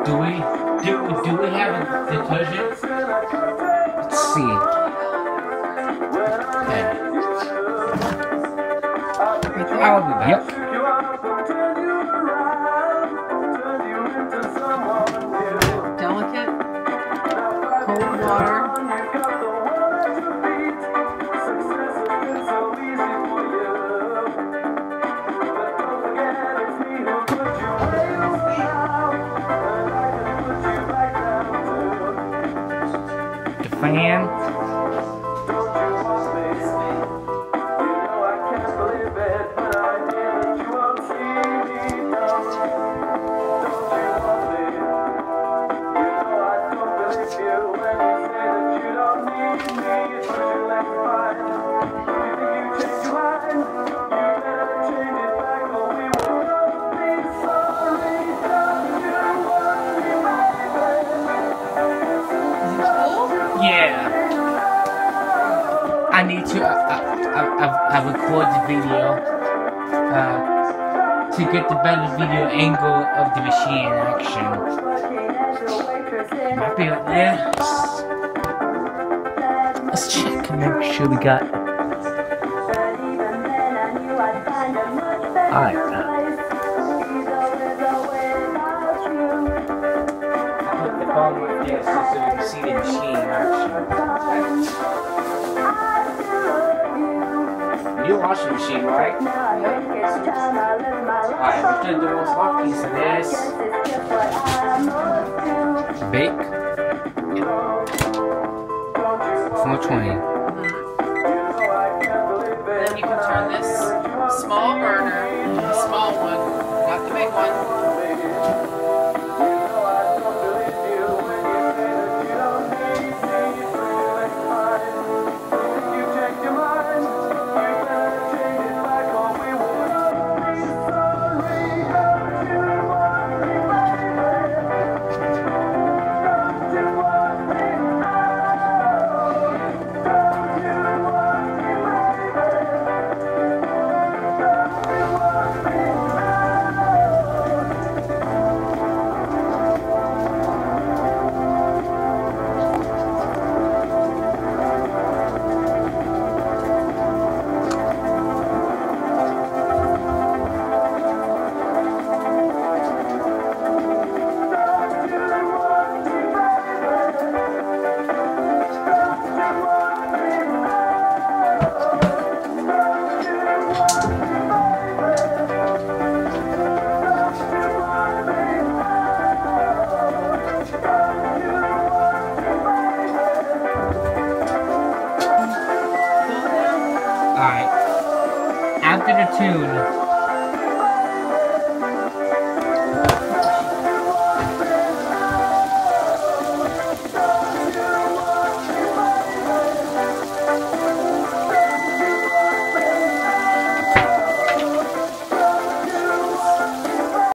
Do we have a detergent? Let's see. Okay. I'll be back. Yep. Delicate, cold water. The fan. Yeah. I need to. I record the video to get the better video angle of the machine in action. Might be up there. Let's check and make sure we got. Alright. Put the phone right there so you can see the machine in action. New washing machine, right? Alright, we're gonna do those hot piece of this. Bake. 420. Then you can turn this small burner, the small one, not the big one. Alright. After the tune.